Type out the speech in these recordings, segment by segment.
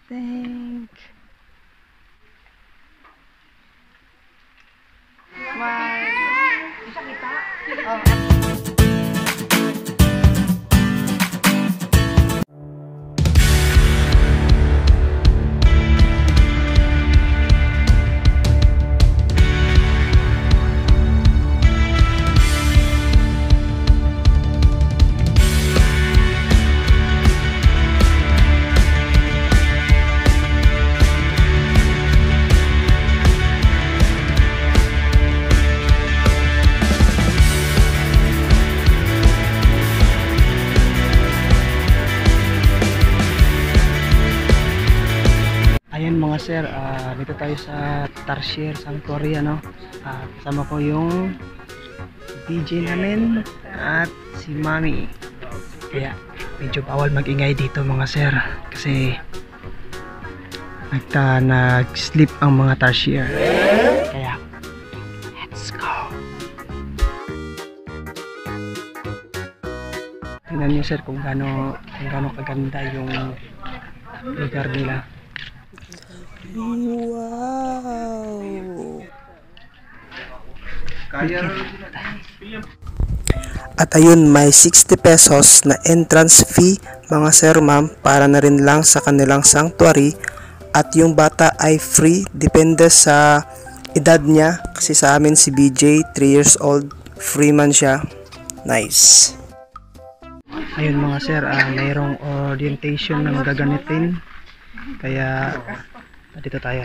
think. Smile. Oh. Ayan mga sir, dito tayo sa Tarsier Sanctuary, ano? Kasama ko yung DJ namin at si Mami. Kaya medyo bawal magingay dito mga sir kasi nag-sleep ang mga Tarsier. Kaya let's go. Tingnan niyo sir kung gaano kaganda yung lugar nila. Wow! At ayun, may 60 pesos na entrance fee mga sir ma'am para na rin lang sa kanilang sanctuary, at yung bata ay free, depende sa edad niya, kasi sa amin si BJ 3 years old, free man siya. Nice. Ayun mga sir, mayroong orientation ng gagamitin, kaya dito tayo.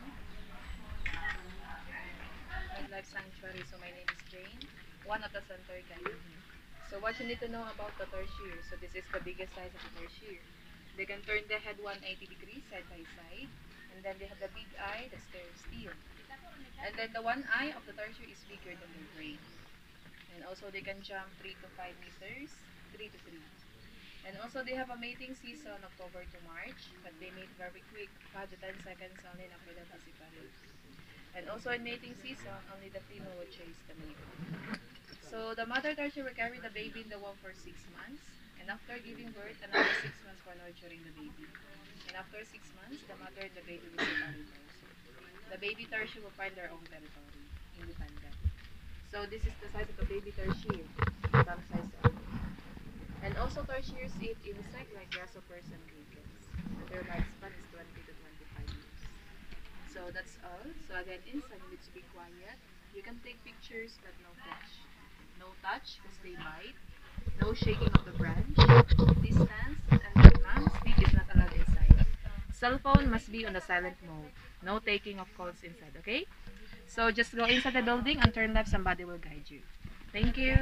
Life Sanctuary. So my name is Jane, one of the center guide. So what you need to know about the Tarsier. So this is the biggest size of the Tarsier. They can turn their head 180 degrees side by side, and then they have the big eye that's their steel. And then the one eye of the Tarsier is bigger than their brain. And also they can jump 3 to 5 meters, 3 to 3. And also they have a mating season October to March, but they mate very quick, 5 to 10 seconds only, and after that they separate. And also in mating season, only the female will chase the male. So the mother Tarsier will carry the baby in the womb for 6 months, and after giving birth, another 6 months for nurturing the baby. And after 6 months, the mother and the baby will separate also. The baby Tarsier will find their own territory, independent. So this is the size of the baby Tarsier, from size to adult. And also Tarsiers eat insect like grasshoppers and crickets. And their lifespan is 20 to 25 years. So that's all. So again, inside you need to be quiet. You can take pictures but no touch. No touch because they bite. No shaking of the branch. Distance, and then mom, speak is not allowed inside. Cell phone must be on the silent mode. No taking of calls inside, okay? So just go inside the building and turn left, somebody will guide you. Thank you.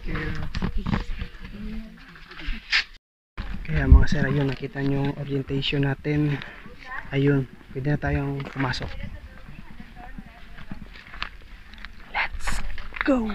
Kaya mga sir, ayun, nakita nyo yung orientation natin. Ayun, pwede na tayong pumasok. Let's go!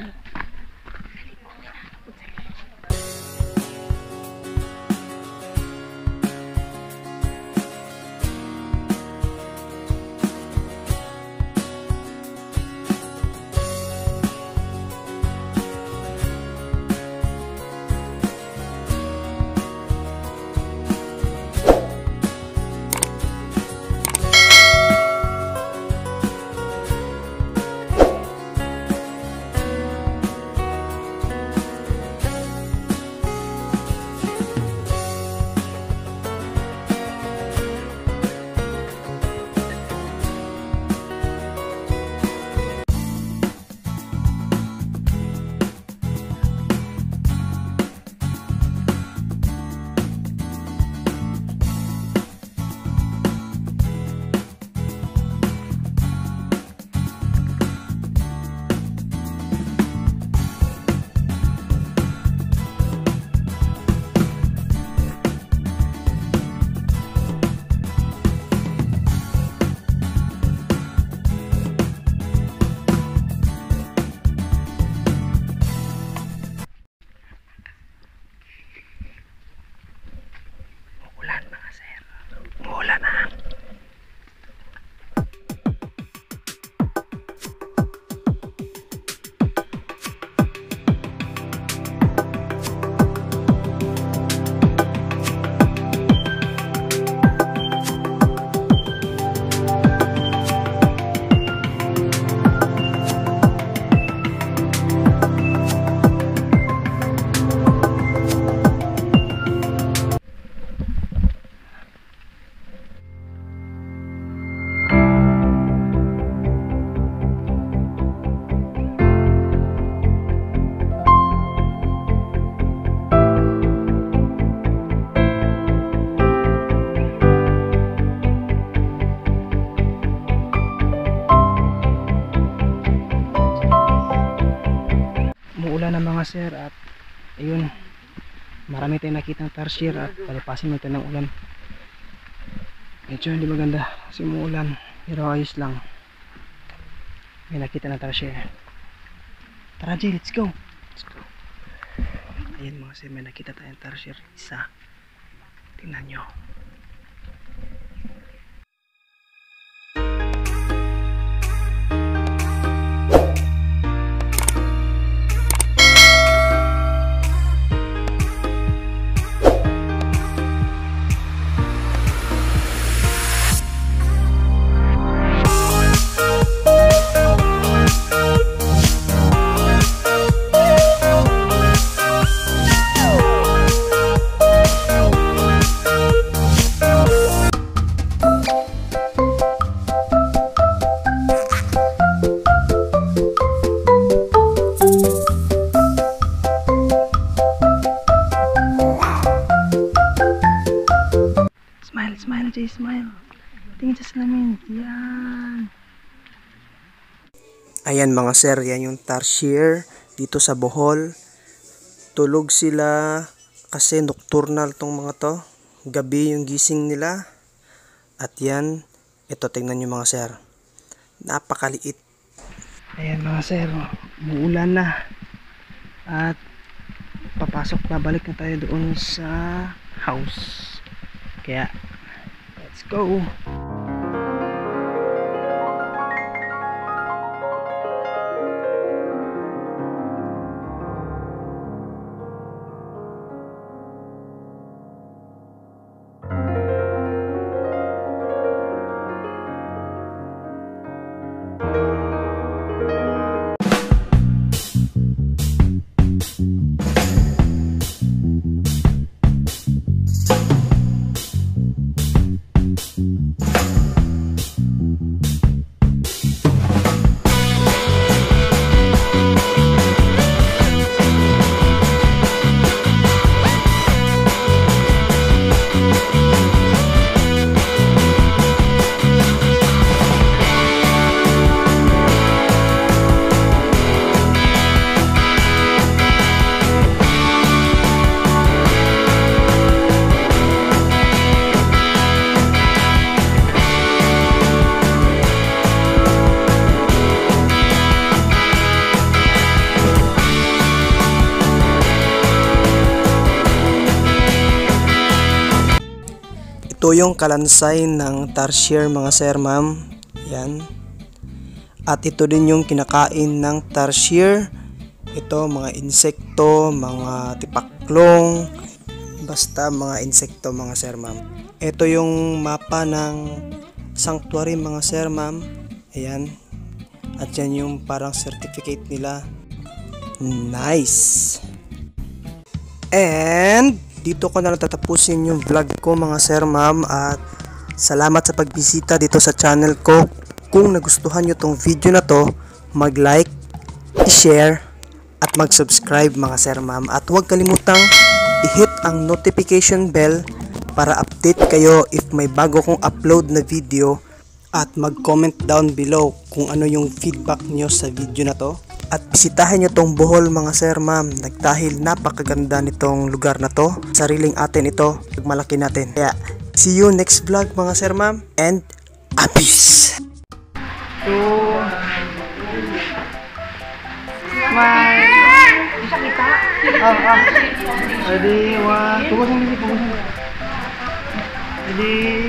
sir, at ayun, marami tayong nakita ng tarsier at palipasin natin ng ulan. Medyo hindi maganda kasi umuulan, pero ayos lang. May nakita ng tarsier. Tara Jay, let's go. Let's go. Ayan mga sir, may nakita tayong tarsier, isa. Tingnan nyo. Smile, Jay, smile. Tingin sa salamin. Yan. Ayan mga sir, yan yung tarsier dito sa Bohol. Tulog sila kasi nocturnal tong mga to. Gabi yung gising nila. At yan, ito tingnan nyo mga sir. Napakaliit. Ayan mga sir, umuulan na. At papasok na, balik na tayo doon sa house. Kaya, let's go! Ito yung kalansay ng tarsier mga sir ma'am. Yan. At ito din yung kinakain ng tarsier. Ito mga insekto, mga tipaklong, basta mga insekto mga sir ma'am. Ito yung mapa ng sanctuary mga sir ma'am. Ayan. At yan yung parang certificate nila. Nice. And dito ko na tatapusin yung vlog ko mga sir ma'am, at salamat sa pagbisita dito sa channel ko. Kung nagustuhan nyo tong video na to, mag-like, i-share at mag-subscribe mga sir ma'am, at huwag kalimutang i-hit ang notification bell para update kayo if may bago kong upload na video, at mag-comment down below kung ano yung feedback nyo sa video na to. At bisitahin nyo tong Bohol mga sir ma'am, dahil napakaganda nitong lugar na to. Sariling atin ito, pagmalaki natin. Kaya see you next vlog mga sir ma'am, and peace. Smile. Bisa kita. Ready, one. Tunggu sampai sini, tunggu sampai. Ready.